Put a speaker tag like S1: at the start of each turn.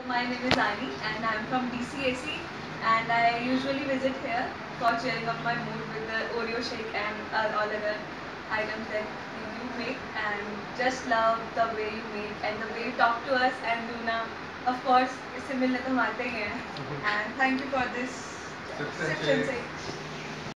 S1: my name is Ani and I'm from DCAC, and I usually visit here for cheering up my mood with the Oreo shake and all other items that you make, and just love the way you make and the way you talk to us, and Luna, of course, इससे मिलने तो हम आते ही हैं, and thank you for this
S2: Sips and
S1: sips and
S2: shakes.
S1: shakes.